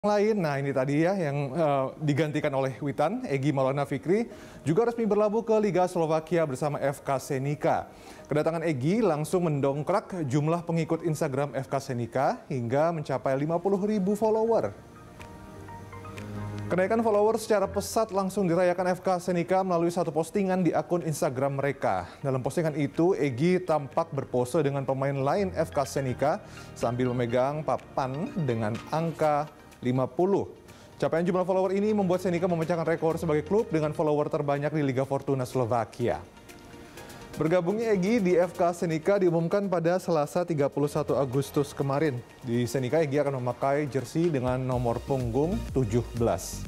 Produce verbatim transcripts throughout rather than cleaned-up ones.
Lain, nah ini tadi ya yang uh, digantikan oleh Witan, Egy Maulana Fikri juga resmi berlabuh ke Liga Slovakia bersama F K Senica. Kedatangan Egy langsung mendongkrak jumlah pengikut Instagram F K Senica hingga mencapai lima puluh ribu follower. Kenaikan follower secara pesat langsung dirayakan F K Senica melalui satu postingan di akun Instagram mereka. Dalam postingan itu, Egy tampak berpose dengan pemain lain F K Senica sambil memegang papan dengan angka lima puluh. Capaian jumlah follower ini membuat Senica memecahkan rekor sebagai klub dengan follower terbanyak di Liga Fortuna Slovakia. Bergabungnya Egy di F K Senica diumumkan pada Selasa tiga puluh satu Agustus kemarin. Di Senica, Egy akan memakai jersey dengan nomor punggung tujuh belas.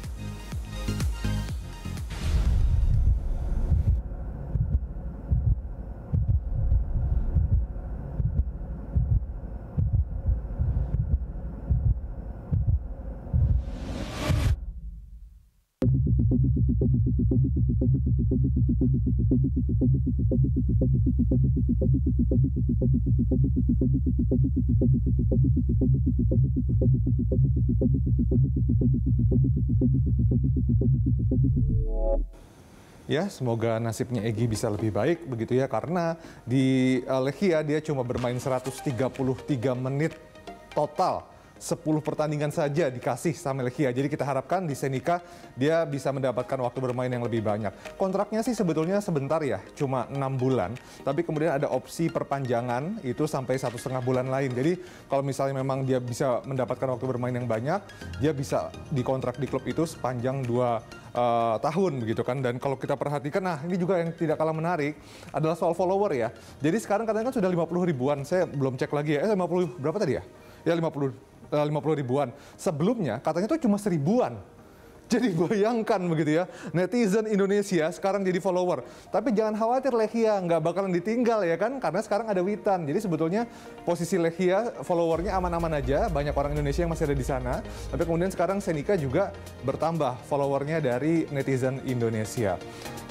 Ya, semoga nasibnya Egy bisa lebih baik begitu ya, karena di Lechia dia cuma bermain seratus tiga puluh tiga menit total. sepuluh pertandingan saja dikasih sama Lechia. Jadi kita harapkan di Senica dia bisa mendapatkan waktu bermain yang lebih banyak. Kontraknya sih sebetulnya sebentar ya, cuma enam bulan. Tapi kemudian ada opsi perpanjangan itu sampai satu setengah bulan lain. Jadi kalau misalnya memang dia bisa mendapatkan waktu bermain yang banyak, dia bisa dikontrak di klub itu sepanjang dua uh, tahun begitu kan. Dan kalau kita perhatikan, nah ini juga yang tidak kalah menarik adalah soal follower ya. Jadi sekarang katanya kan sudah lima puluh ribuan. Saya belum cek lagi ya. Eh lima puluh berapa tadi ya? Ya lima puluh ribuan. Sebelumnya katanya tuh cuma seribuan. Jadi bayangkan begitu ya, netizen Indonesia sekarang jadi follower. Tapi jangan khawatir Lechia, nggak bakalan ditinggal ya kan, karena sekarang ada Witan. Jadi sebetulnya posisi Lechia followernya aman-aman aja, banyak orang Indonesia yang masih ada di sana. Tapi kemudian sekarang Senica juga bertambah followernya dari netizen Indonesia.